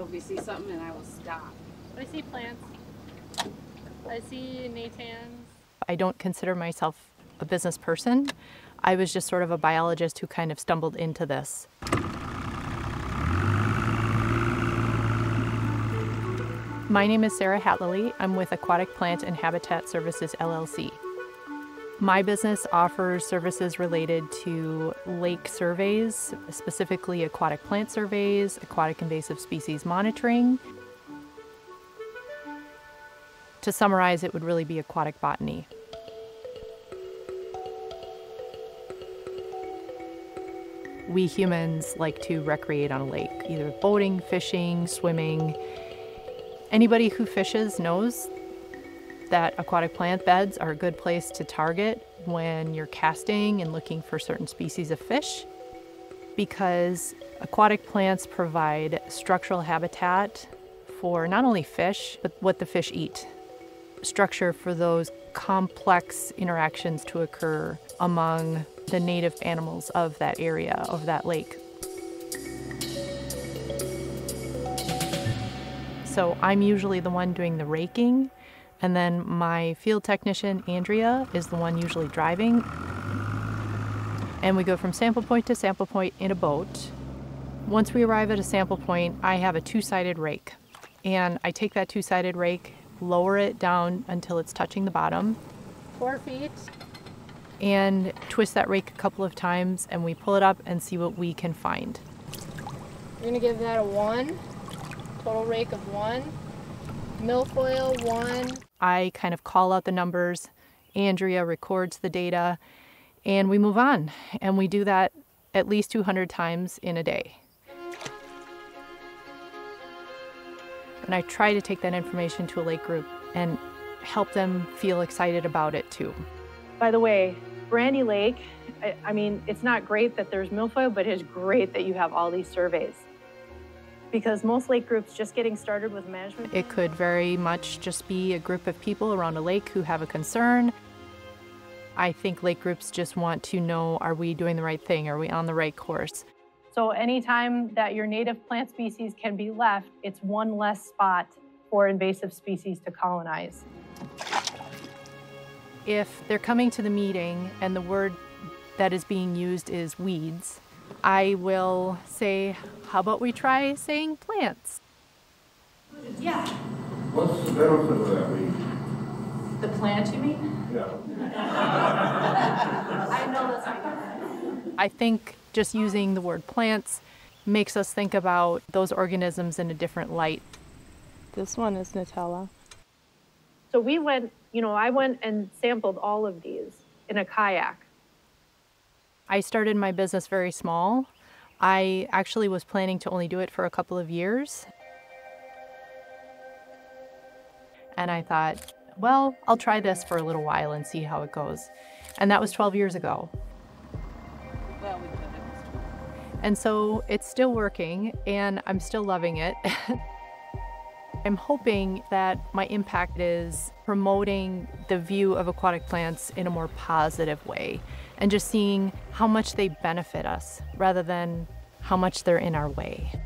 if we see something, and I will stop. I see plants. I see natans. I don't consider myself a business person. I was just sort of a biologist who kind of stumbled into this. My name is Sara Hatleli. I'm with Aquatic Plant and Habitat Services, LLC. My business offers services related to lake surveys, specifically aquatic plant surveys, aquatic invasive species monitoring. To summarize, it would really be aquatic botany. We humans like to recreate on a lake, either boating, fishing, swimming. Anybody who fishes knows that aquatic plant beds are a good place to target when you're casting and looking for certain species of fish, because aquatic plants provide structural habitat for not only fish, but what the fish eat. Structure for those complex interactions to occur among the native animals of that area, of that lake. So I'm usually the one doing the raking, and then my field technician, Andrea, is the one usually driving. And we go from sample point to sample point in a boat. Once we arrive at a sample point, I have a two-sided rake. And I take that two-sided rake, lower it down until it's touching the bottom. 4 feet. And twist that rake a couple of times, and we pull it up and see what we can find. We're gonna give that a 1. Total rake of 1. Milfoil 1. I kind of call out the numbers. Andrea records the data, and we move on. And we do that at least 200 times in a day. And I try to take that information to a lake group and help them feel excited about it too. By the way, Brandy Lake, I mean, it's not great that there's milfoil, but it's great that you have all these surveys. Because most lake groups just getting started with management. It could very much just be a group of people around a lake who have a concern. I think lake groups just want to know, are we doing the right thing? Are we on the right course? So anytime that your native plant species can be left, it's one less spot for invasive species to colonize. If they're coming to the meeting and the word that is being used is weeds, I will say, how about we try saying plants? Yeah. What's the benefit of that weed? The plant, you mean? Yeah. I know that's not. I think just using the word plants makes us think about those organisms in a different light. This one is Nutella. So we went, I went and sampled all of these in a kayak. I started my business very small. I actually was planning to only do it for a couple of years. And I thought, well, I'll try this for a little while and see how it goes. And that was 12 years ago. Well, we could have. And so it's still working, and I'm still loving it. I'm hoping that my impact is promoting the view of aquatic plants in a more positive way, and just seeing how much they benefit us rather than how much they're in our way.